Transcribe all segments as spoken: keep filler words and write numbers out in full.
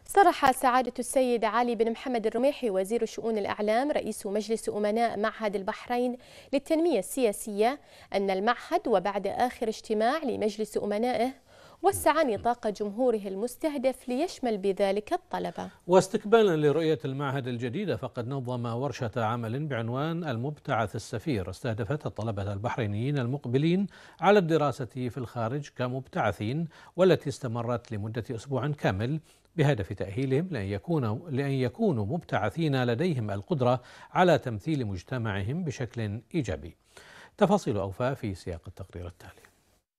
صرح سعادة السيد علي بن محمد الرميحي وزير شؤون الإعلام رئيس مجلس أمناء معهد البحرين للتنمية السياسية أن المعهد وبعد آخر اجتماع لمجلس أمنائه وسع نطاق جمهوره المستهدف ليشمل بذلك الطلبة. واستكمالا لرؤية المعهد الجديدة فقد نظم ورشة عمل بعنوان المبتعث السفير استهدفت الطلبة البحرينيين المقبلين على الدراسة في الخارج كمبتعثين، والتي استمرت لمدة أسبوع كامل بهدف تأهيلهم لأن يكونوا لأن يكونوا مبتعثين لديهم القدرة على تمثيل مجتمعهم بشكل إيجابي. تفاصيل أوفى في سياق التقرير التالي.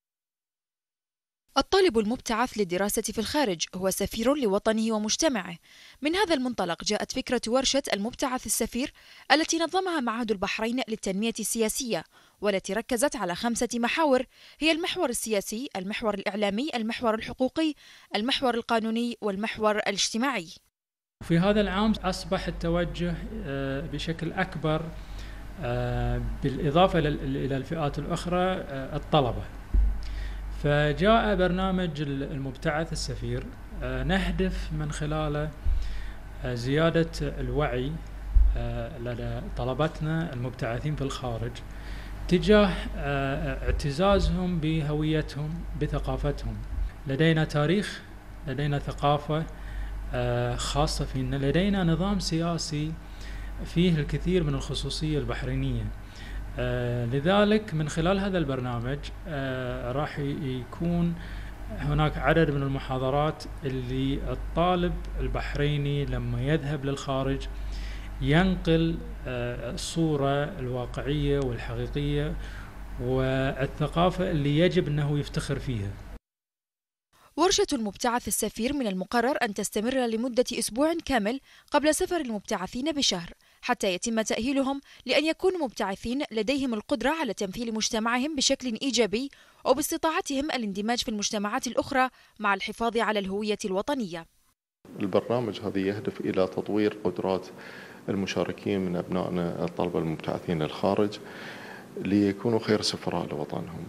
الطالب المبتعث للدراسة في الخارج هو سفير لوطنه ومجتمعه. من هذا المنطلق جاءت فكرة ورشة المبتعث السفير التي نظمها معهد البحرين للتنمية السياسية، والتي ركزت على خمسة محاور هي المحور السياسي، المحور الإعلامي، المحور الحقوقي، المحور القانوني، والمحور الاجتماعي. في هذا العام أصبح التوجه بشكل أكبر بالإضافة إلى الفئات الأخرى الطلبة، فجاء برنامج المبتعث السفير نهدف من خلاله زيادة الوعي لدى طلبتنا المبتعثين في الخارج تجاه اعتزازهم بهويتهم بثقافتهم. لدينا تاريخ، لدينا ثقافة خاصة فينا، لدينا نظام سياسي فيه الكثير من الخصوصية البحرينية. آه لذلك من خلال هذا البرنامج آه راح يكون هناك عدد من المحاضرات اللي الطالب البحريني لما يذهب للخارج ينقل آه الصورة الواقعية والحقيقية والثقافة اللي يجب أنه يفتخر فيها. ورشة المبتعث السفير من المقرر أن تستمر لمدة أسبوع كامل قبل سفر المبتعثين بشهر، حتى يتم تأهيلهم لأن يكونوا مبتعثين لديهم القدرة على تمثيل مجتمعهم بشكل إيجابي وباستطاعتهم الاندماج في المجتمعات الأخرى مع الحفاظ على الهوية الوطنية. البرنامج هذا يهدف إلى تطوير قدرات المشاركين من أبنائنا الطلبة المبتعثين للخارج ليكونوا خير سفراء لوطنهم.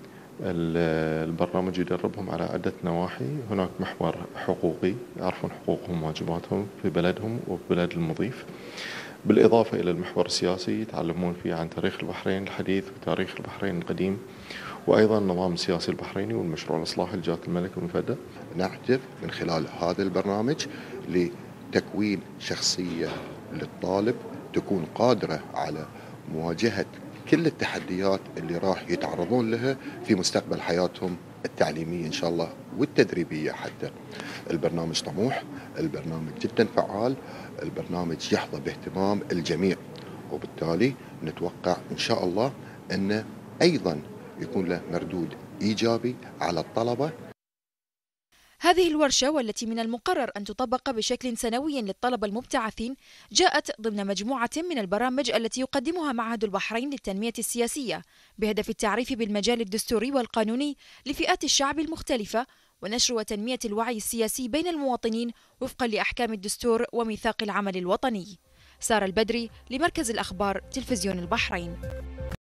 البرنامج يدربهم على عدة نواحي. هناك محور حقوقي، يعرفون حقوقهم وواجباتهم في بلدهم وفي بلد المضيف، بالإضافة إلى المحور السياسي يتعلمون فيه عن تاريخ البحرين الحديث وتاريخ البحرين القديم، وأيضا النظام السياسي البحريني والمشروع الإصلاحي لجلالة الملك المفدى. نهدف من خلال هذا البرنامج لتكوين شخصية للطالب تكون قادرة على مواجهة كل التحديات اللي راح يتعرضون لها في مستقبل حياتهم التعليمية إن شاء الله والتدريبية حتى. البرنامج طموح، البرنامج جدا فعال، البرنامج يحظى باهتمام الجميع، وبالتالي نتوقع إن شاء الله أن أيضا يكون له مردود إيجابي على الطلبة. هذه الورشة والتي من المقرر أن تطبق بشكل سنوي للطلبة المبتعثين جاءت ضمن مجموعة من البرامج التي يقدمها معهد البحرين للتنمية السياسية بهدف التعريف بالمجال الدستوري والقانوني لفئات الشعب المختلفة ونشر وتنمية الوعي السياسي بين المواطنين وفقا لأحكام الدستور وميثاق العمل الوطني. سارة البدري لمركز الأخبار تلفزيون البحرين.